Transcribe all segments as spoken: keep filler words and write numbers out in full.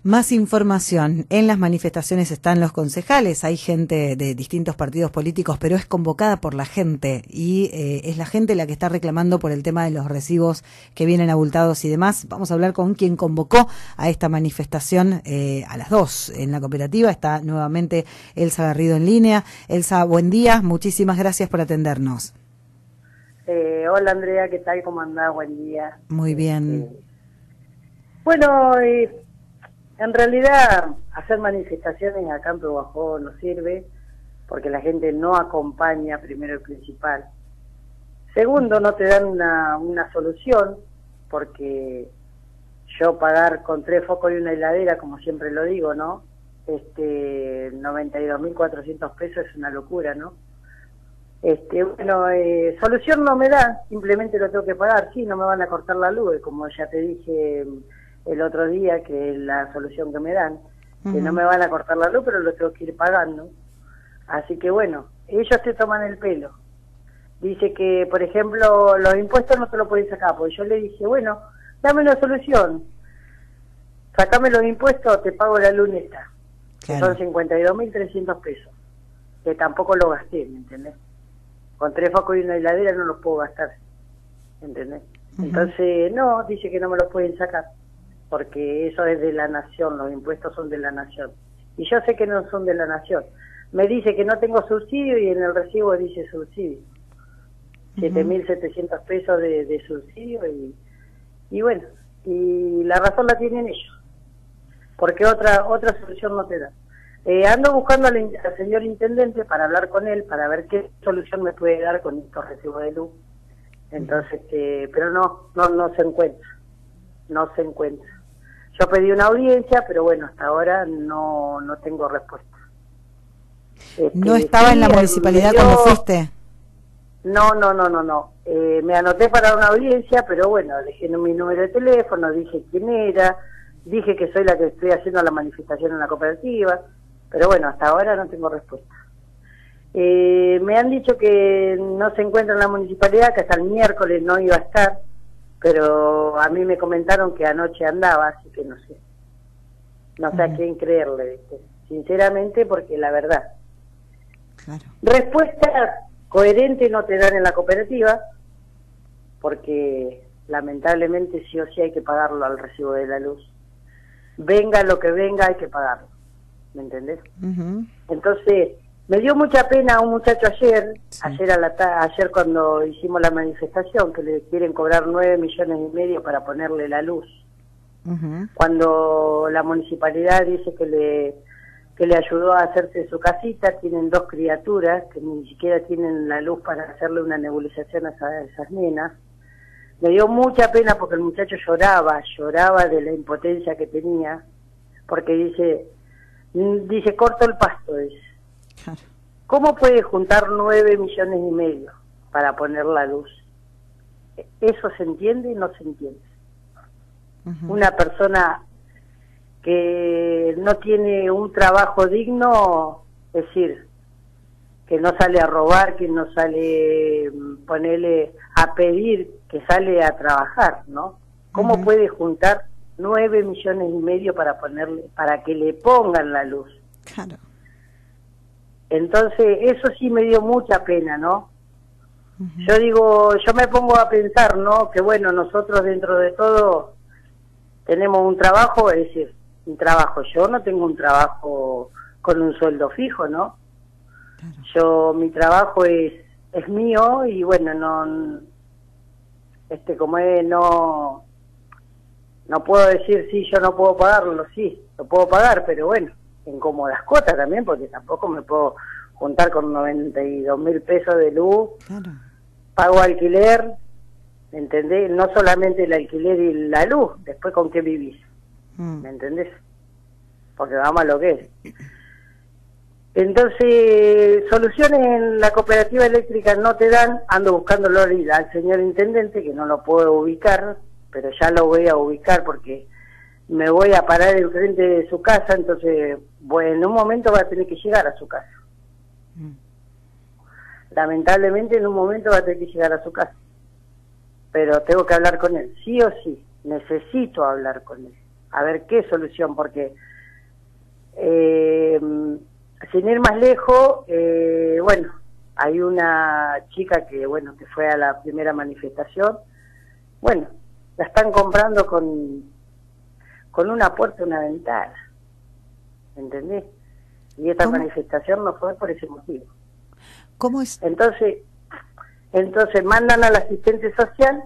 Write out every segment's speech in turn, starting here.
Más información. En las manifestaciones están los concejales, hay gente de distintos partidos políticos, pero es convocada por la gente y eh, es la gente la que está reclamando por el tema de los recibos que vienen abultados y demás. Vamos a hablar con quien convocó a esta manifestación eh, a las dos en la cooperativa. Está nuevamente Elsa Garrido en línea. Elsa, buen día, muchísimas gracias por atendernos. Eh, hola Andrea, ¿qué tal? ¿Cómo andás? Buen día. Muy bien. Eh, bueno, eh, en realidad hacer manifestaciones acá en Pueblo Bajo no sirve porque la gente no acompaña, primero y principal. Segundo, no te dan una, una solución porque yo pagar con tres focos y una heladera, como siempre lo digo, ¿no? Este, noventa y dos mil cuatrocientos pesos es una locura, ¿no? Este, bueno, eh, solución no me da, simplemente lo tengo que pagar. Sí, no me van a cortar la luz, como ya te dije el otro día, que es la solución que me dan, uh-huh. que no me van a cortar la luz, pero lo tengo que ir pagando. Así que bueno, ellos te toman el pelo. Dice que, por ejemplo, los impuestos no te lo pueden sacar, porque yo le dije, bueno, dame una solución. Sacame los impuestos, te pago la luz neta, claro. que son cincuenta y dos mil trescientos pesos, que tampoco lo gasté, ¿me entendés? Con tres focos y una heladera no los puedo gastar, ¿entendés? Uh-huh. Entonces, no, dice que no me los pueden sacar, porque eso es de la nación, los impuestos son de la nación. Y yo sé que no son de la nación. Me dice que no tengo subsidio y en el recibo dice subsidio. siete mil setecientos pesos de, de subsidio y, y bueno, y la razón la tienen ellos, porque otra otra solución no te da. Eh, ando buscando al, al señor intendente para hablar con él, para ver qué solución me puede dar con estos recibos de luz. Entonces, este, pero no, no, no se encuentra, no se encuentra. Yo pedí una audiencia, pero bueno, hasta ahora no, no tengo respuesta. Este, ¿No estaba sí, en la municipalidad dio, cuando fuiste? No, no, no, no, no. Eh, me anoté para una audiencia, pero bueno, dejé mi número de teléfono, dije quién era, dije que soy la que estoy haciendo la manifestación en la cooperativa. Pero bueno, hasta ahora no tengo respuesta. Eh, me han dicho que no se encuentra en la municipalidad, que hasta el miércoles no iba a estar, pero a mí me comentaron que anoche andaba, así que no sé. No sé uh-huh. a quién creerle, ¿viste? Sinceramente, porque la verdad. Claro. Respuesta coherente no te dan en la cooperativa, porque lamentablemente sí o sí hay que pagarlo al recibo de la luz. Venga lo que venga, hay que pagarlo. ¿Me entendés? Uh-huh. Entonces, me dio mucha pena a un muchacho ayer, sí. ayer a la ta- ayer cuando hicimos la manifestación, que le quieren cobrar nueve millones y medio para ponerle la luz. Uh-huh. Cuando la municipalidad dice que le que le ayudó a hacerse su casita, tienen dos criaturas que ni siquiera tienen la luz para hacerle una nebulización a, esa, a esas nenas. Me dio mucha pena porque el muchacho lloraba, lloraba de la impotencia que tenía, porque dice... Dice, corto el pasto, dice. Claro. ¿Cómo puede juntar nueve millones y medio para poner la luz? ¿Eso se entiende y no se entiende? Uh-huh. Una persona que no tiene un trabajo digno, es decir, que no sale a robar, que no sale, ponerle a pedir, que sale a trabajar, ¿no? ¿Cómo uh-huh. puede juntar nueve millones y medio para ponerle, para que le pongan la luz? Claro. Entonces, eso sí me dio mucha pena, ¿no? Uh-huh. Yo digo, yo me pongo a pensar, ¿no? Que bueno, nosotros dentro de todo tenemos un trabajo, es decir, un trabajo. Yo no tengo un trabajo con un sueldo fijo, ¿no? Claro. Yo, mi trabajo es, es mío y bueno, no, este, como es, no... No puedo decir, sí, yo no puedo pagarlo, sí, lo puedo pagar, pero bueno, en cómodas cuotas también, porque tampoco me puedo juntar con noventa y dos mil pesos de luz, claro. Pago alquiler, ¿me entendés? No solamente el alquiler y la luz, después con qué vivís, mm. ¿me entendés? Porque vamos a lo que es. Entonces, soluciones en la cooperativa eléctrica no te dan, ando buscándolo al señor intendente, que no lo puedo ubicar, pero ya lo voy a ubicar porque me voy a parar enfrente de su casa, entonces, bueno, en un momento va a tener que llegar a su casa. Mm. Lamentablemente en un momento va a tener que llegar a su casa. Pero tengo que hablar con él, sí o sí, necesito hablar con él. a ver qué solución, porque eh, sin ir más lejos, eh, bueno, hay una chica que, bueno, que fue a la primera manifestación, bueno, la están comprando con, con una puerta y una ventana, ¿entendés? Y esta ¿Cómo? manifestación no fue por ese motivo. ¿Cómo es? Entonces, entonces mandan al asistente social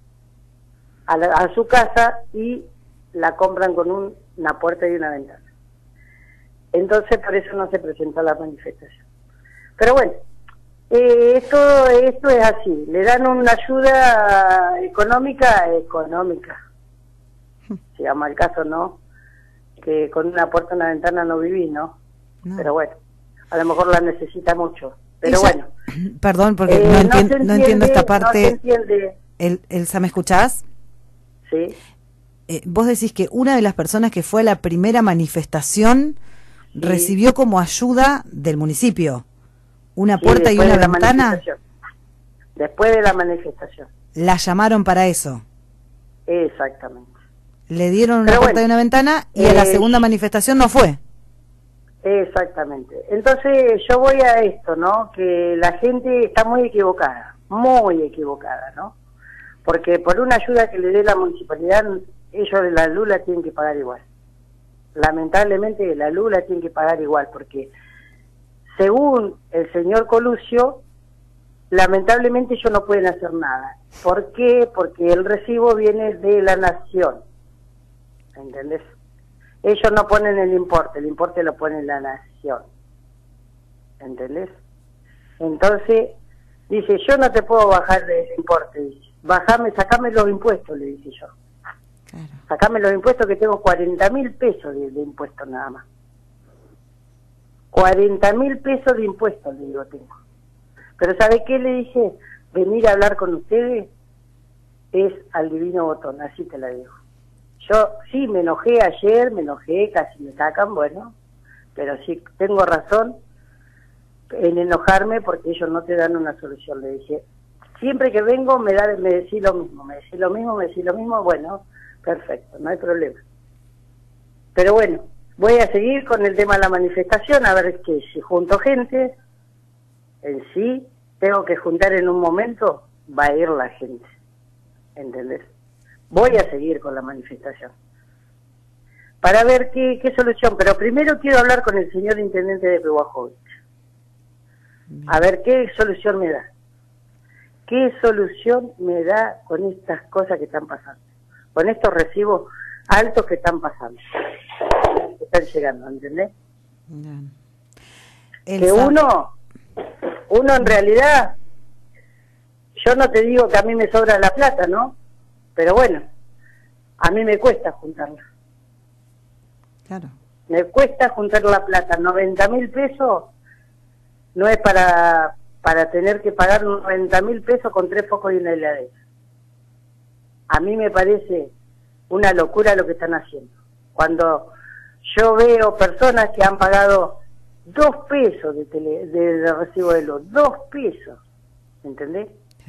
a, la, a su casa y la compran con un, una puerta y una ventana. Entonces por eso no se presentó la manifestación. Pero bueno, eh, esto, esto es así, le dan una ayuda económica, económica, si llama el caso, ¿no? Que con una puerta y una ventana no viví, ¿no? No. Pero bueno, a lo mejor la necesita mucho. Pero Ella, bueno. Perdón, porque eh, no, no, enti entiende, no entiendo esta parte. No se entiende. El, Elsa, ¿me escuchás? Sí. Eh, vos decís que una de las personas que fue a la primera manifestación sí. recibió como ayuda del municipio una sí, puerta y una de ventana. Después de la manifestación. La llamaron para eso. Exactamente. Le dieron una Pero puerta bueno, y una ventana y eh, a la segunda manifestación no fue. Exactamente. Entonces yo voy a esto, ¿no? Que la gente está muy equivocada, muy equivocada, ¿no? Porque por una ayuda que le dé la municipalidad, ellos de la luz la tienen que pagar igual. Lamentablemente la luz la tienen que pagar igual, porque según el señor Coluccio, lamentablemente ellos no pueden hacer nada. ¿Por qué? Porque el recibo viene de la nación, ¿entendés? Ellos no ponen el importe, el importe lo pone la nación, ¿entendés? Entonces, dice, yo no te puedo bajar el importe, dice, bajame, sacame los impuestos, le dice yo. Claro. Sacame los impuestos que tengo cuarenta mil pesos de, de impuestos nada más. cuarenta mil pesos de impuestos, le digo, tengo. Pero ¿sabe qué le dije? Venir a hablar con ustedes es al divino botón, así te la digo. Yo sí me enojé ayer, me enojé, casi me sacan, bueno, pero sí tengo razón en enojarme porque ellos no te dan una solución. Le dije, siempre que vengo me da, me decís lo mismo, me decís lo mismo, me decís lo mismo, bueno, perfecto, no hay problema. Pero bueno, voy a seguir con el tema de la manifestación, a ver que si junto gente, en sí, tengo que juntar en un momento, va a ir la gente, ¿entendés? Voy a seguir con la manifestación para ver qué, qué solución, pero primero quiero hablar con el señor intendente de Pehuajó, a ver qué solución me da, qué solución me da con estas cosas que están pasando, con estos recibos altos que están pasando, que están llegando, ¿entendés? Bien. Que uno, uno en realidad, yo no te digo que a mí me sobra la plata, ¿no? Pero bueno, a mí me cuesta juntarla. Claro. Me cuesta juntar la plata. noventa mil pesos no es para para tener que pagar noventa mil pesos con tres focos y una heladera. A mí me parece una locura lo que están haciendo. Cuando yo veo personas que han pagado dos pesos de, tele, de, de recibo de luz, dos pesos, ¿entendés?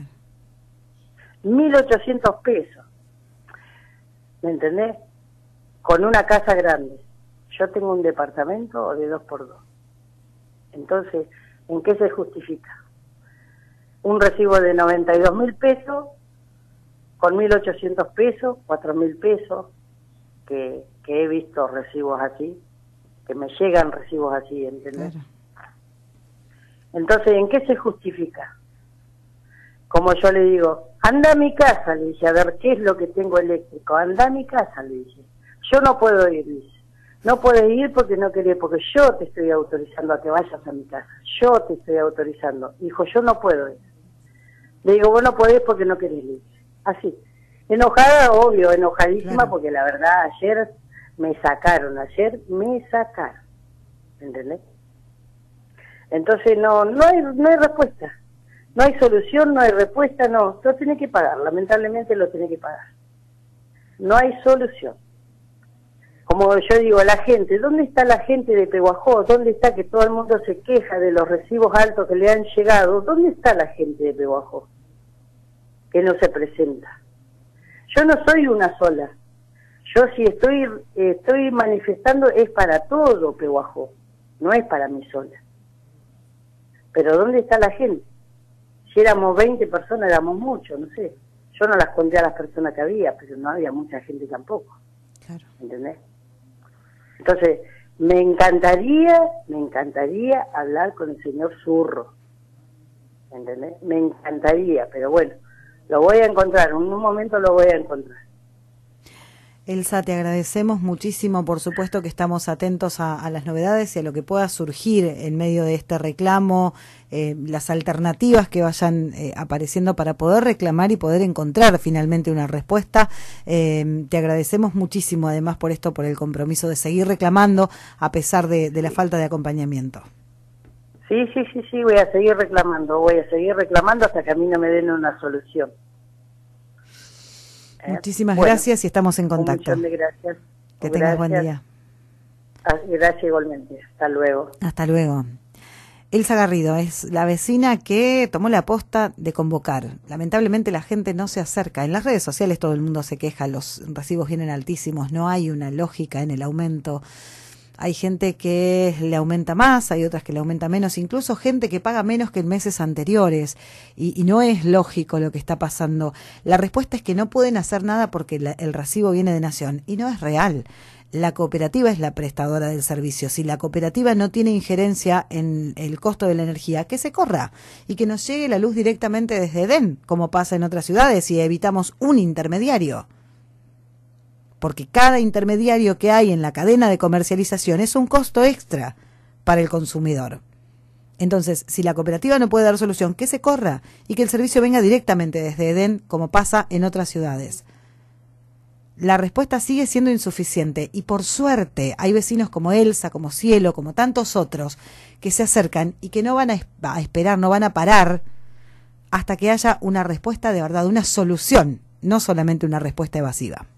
mil ochocientos pesos, ¿me entendés? Con una casa grande. Yo tengo un departamento de dos por dos. Entonces, ¿en qué se justifica? Un recibo de noventa y dos mil pesos, con mil ochocientos pesos, cuatro mil pesos, que, que he visto recibos así, que me llegan recibos así, ¿entendés? Claro. Entonces, ¿en qué se justifica? Como yo le digo, anda a mi casa, le dije, a ver qué es lo que tengo eléctrico, anda a mi casa, le dije, yo no puedo ir, dice, no puedes ir porque no querés, porque yo te estoy autorizando a que vayas a mi casa, yo te estoy autorizando, dijo, yo no puedo ir, le digo, vos no podés porque no querés, le dije, así, enojada, obvio, enojadísima, claro. Porque la verdad, ayer me sacaron, ayer me sacaron, ¿entendés? Entonces no, no hay, no hay respuesta. No hay solución, no hay respuesta, no. Lo tiene que pagar, lamentablemente lo tiene que pagar. No hay solución. Como yo digo, la gente, ¿dónde está la gente de Pehuajó? ¿Dónde está que todo el mundo se queja de los recibos altos que le han llegado? ¿Dónde está la gente de Pehuajó? Que no se presenta. Yo no soy una sola. Yo si estoy estoy manifestando es para todo Pehuajó, no es para mí sola. Pero ¿dónde está la gente? Si éramos veinte personas, éramos muchos, no sé. Yo no las conté a las personas que había, pero no había mucha gente tampoco. Claro. ¿Entendés? Entonces, me encantaría, me encantaría hablar con el señor Zurro. ¿Entendés? Me encantaría, pero bueno, lo voy a encontrar, en un momento lo voy a encontrar. Elsa, te agradecemos muchísimo, por supuesto que estamos atentos a, a las novedades y a lo que pueda surgir en medio de este reclamo, eh, las alternativas que vayan eh, apareciendo para poder reclamar y poder encontrar finalmente una respuesta. Eh, te agradecemos muchísimo además por esto, por el compromiso de seguir reclamando a pesar de, de la falta de acompañamiento. Sí, sí, sí, sí, voy a seguir reclamando, voy a seguir reclamando hasta que a mí no me den una solución. Muchísimas bueno, gracias y estamos en contacto. Muchas gracias. Que tengas buen día. Gracias igualmente. Hasta luego. Hasta luego. Elsa Garrido es la vecina que tomó la aposta de convocar. Lamentablemente la gente no se acerca. En las redes sociales todo el mundo se queja, los recibos vienen altísimos, no hay una lógica en el aumento. Hay gente que le aumenta más, hay otras que le aumenta menos, incluso gente que paga menos que en meses anteriores, y, y no es lógico lo que está pasando. La respuesta es que no pueden hacer nada porque la, el recibo viene de Nación, y no es real. La cooperativa es la prestadora del servicio. Si la cooperativa no tiene injerencia en el costo de la energía, que se corra y que nos llegue la luz directamente desde Edén, como pasa en otras ciudades, y evitamos un intermediario. Porque cada intermediario que hay en la cadena de comercialización es un costo extra para el consumidor. Entonces, si la cooperativa no puede dar solución, que se corra y que el servicio venga directamente desde Edén, como pasa en otras ciudades. La respuesta sigue siendo insuficiente y por suerte hay vecinos como Elsa, como Cielo, como tantos otros que se acercan y que no van a, a esperar, no van a parar hasta que haya una respuesta de verdad, una solución, no solamente una respuesta evasiva.